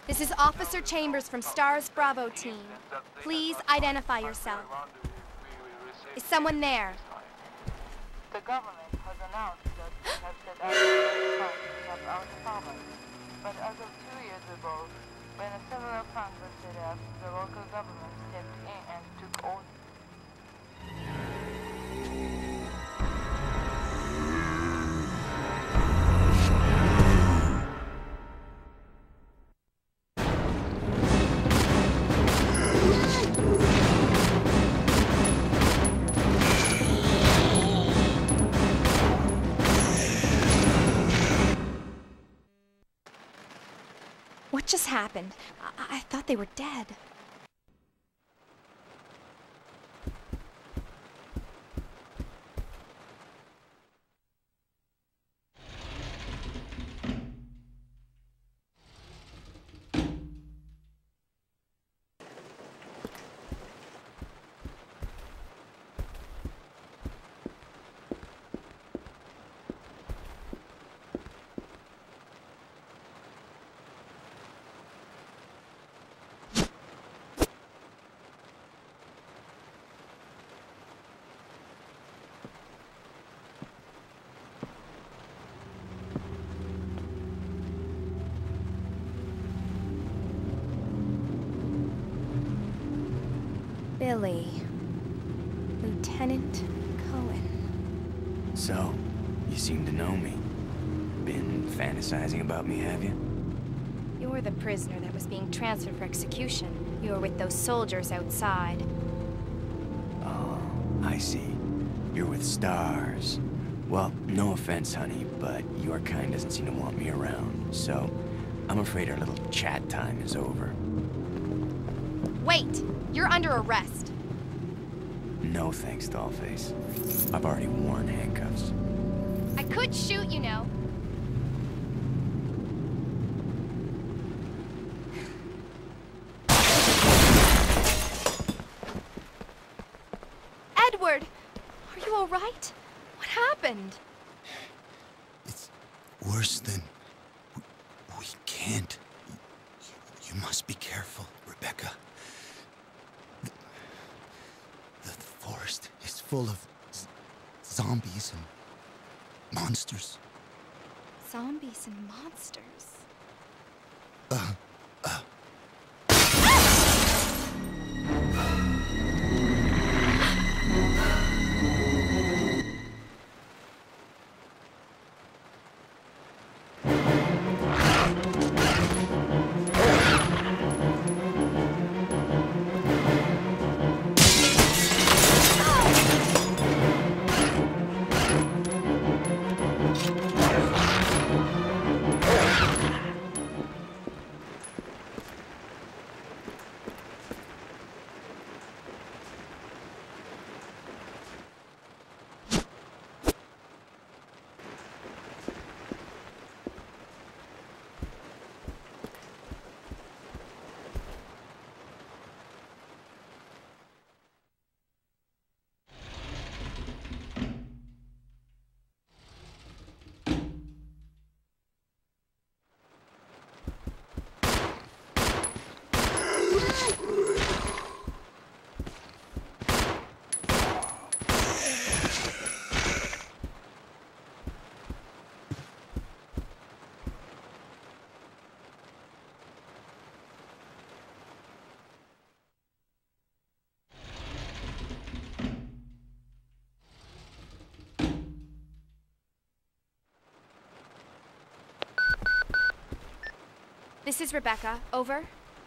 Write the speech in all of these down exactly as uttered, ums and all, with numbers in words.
This is Officer Chambers from S T A R S Bravo team. Please identify yourself. Is someone there? The government has announced that they have set out to help our farmers. But as of two years ago, when a similar plan was set up, the local government stepped in and took over. What just happened? I, I thought they were dead. Billy. Lieutenant Coen. So, you seem to know me. Been fantasizing about me, have you? You're the prisoner that was being transferred for execution. You were with those soldiers outside. Oh, I see. You're with S T A R S. Well, no offense, honey, but your kind doesn't seem to want me around, so I'm afraid our little chat time is over. Wait! You're under arrest. No thanks, Dollface. I've already worn handcuffs. I could shoot, you know. Edward! Are you all right? What happened? It's worse than... We, we can't. You, you must be careful, Rebecca. The, the forest is full of z zombies and monsters. Zombies and monsters? Uh, uh... This is Rebecca. Over.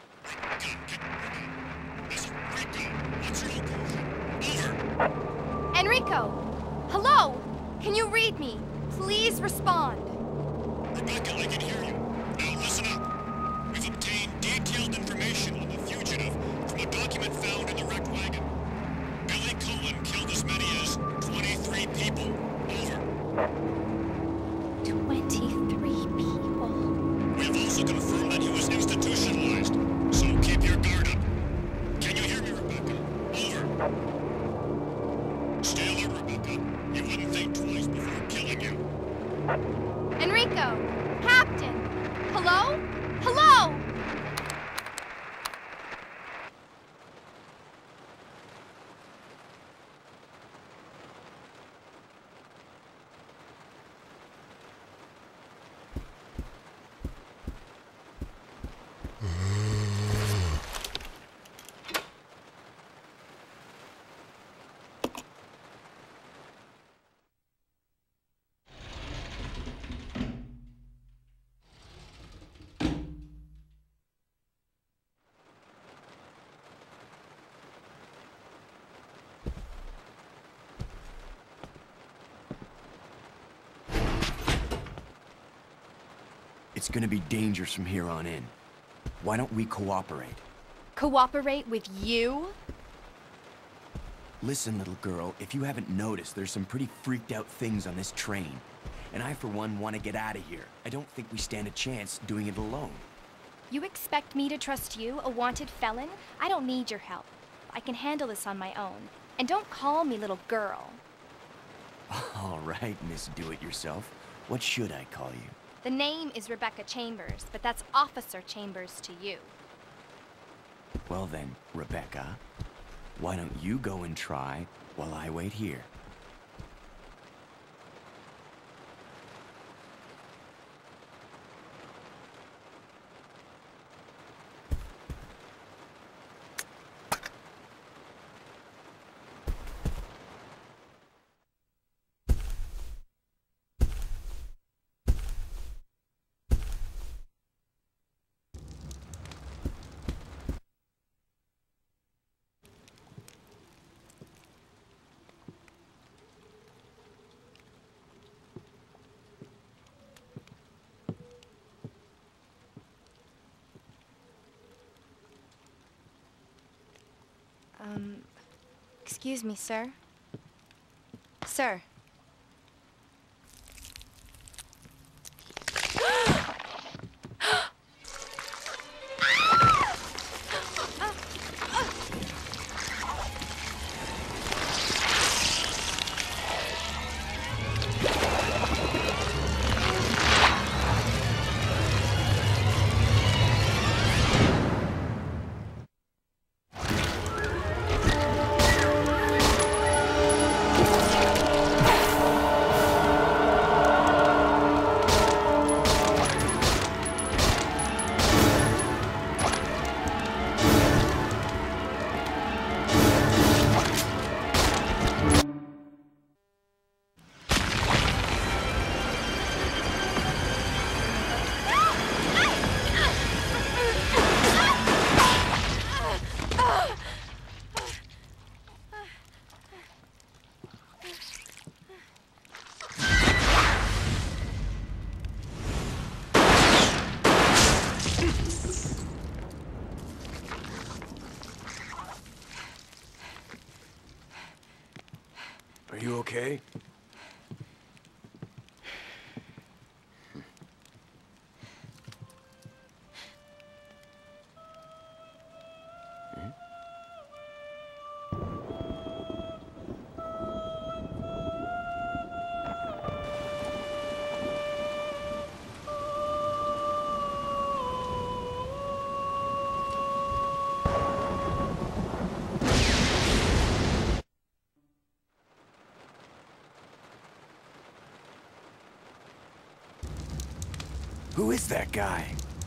Enrico! Hello! Can you read me? Please respond. Rebecca, I can hear you. Now listen up. We've obtained detailed information on the fugitive from a document found in the wrecked wagon. Billy Coen killed as many as twenty-three people. Over. twenty-three people. We have also confirmed that he was institutionalized, so keep your guard up. Can you hear me, Rebecca? Over. Stay alert, Rebecca. You wouldn't think twice before killing you. Enrico! Captain! Hello? Hello! It's gonna be dangerous from here on in. Why don't we cooperate? Cooperate with you? Listen, little girl, if you haven't noticed, there's some pretty freaked out things on this train. And I, for one, want to get out of here. I don't think we stand a chance doing it alone. You expect me to trust you, a wanted felon? I don't need your help. I can handle this on my own. And don't call me little girl. All right, Miss Do-It-Yourself. What should I call you? The name is Rebecca Chambers, but that's Officer Chambers to you. Well then, Rebecca, why don't you go and try while I wait here? Um, excuse me, sir. Sir. Are you okay? Who is that guy?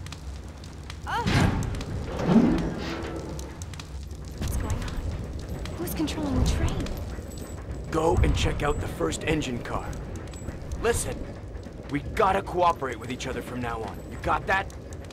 What's going on? Who's controlling the train? Go and check out the first engine car. Listen, we gotta cooperate with each other from now on. You got that?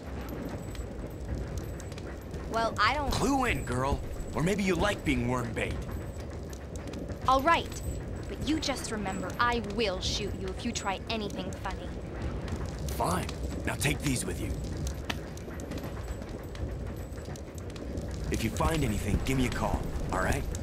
Well, I don't... Clue in, girl. Or maybe you like being worm bait. All right. But you just remember, I will shoot you if you try anything funny. Fine. Now take these with you. If you find anything, give me a call, all right?